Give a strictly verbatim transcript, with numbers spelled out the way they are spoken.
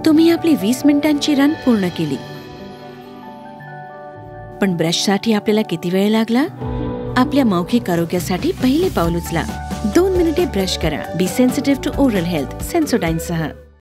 तुम्ही आपली वीस मिनिटांची रन पूर्ण केली, पण ब्रशसाठी आपल्याला किती वेळ लागला? आपल्या मौखिक आरोग्यासाठी पहिले पाऊल उचला. दोन मिनिटे ब्रश करा. Be sensitive to oral health सेन्सोडाईनसह.